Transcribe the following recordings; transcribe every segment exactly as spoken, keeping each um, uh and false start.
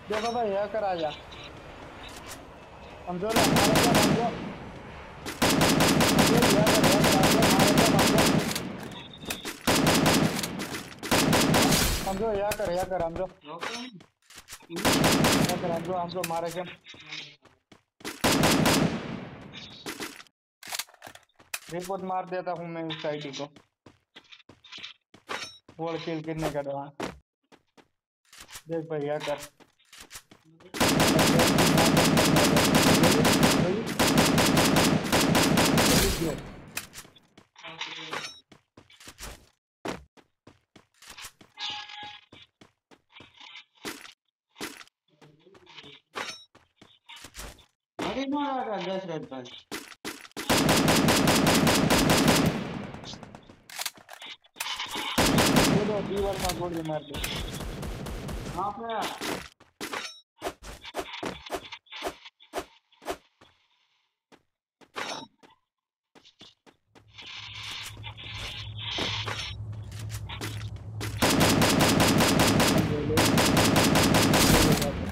देखो भाई यह कर आजा। समझो ना मारे क्या समझो। समझो यह कर यह कर आजा मारे क्या समझो। समझो यह कर यह कर समझो। यह कर समझो समझो मारे क्या। रिपोर्ट मार देता हूँ मैं उस आईडी को। वोल्ड किल कितने का दवा। देख भाई यह कर। गेम की मार बंद करने आ जा। जल्दी जल्दी जल्दी कियो। अरे मारा दशरथ भाई। दे दो दीवार में गोली मार दे। हाँ पे ले ले ले ले जाकर।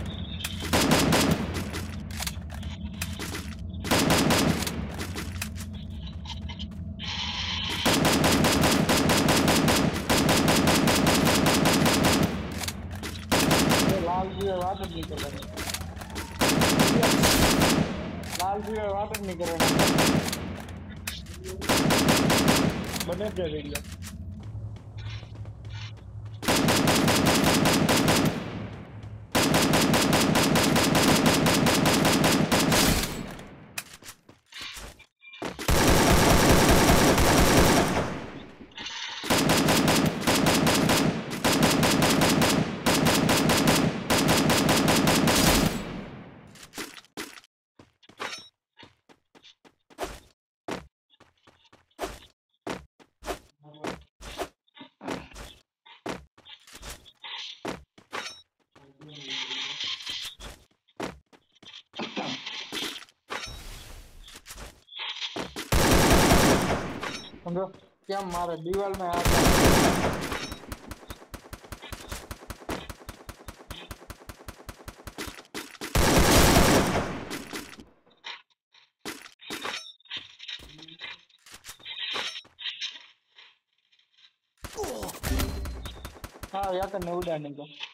ये लाल जी वाटर नहीं कर रहे। ये लाल जी वाटर नहीं कर रहे समझो। बने दे देंगे। समझो क्या मारे दीवार में आता है। हाँ या करने उड़ाने को।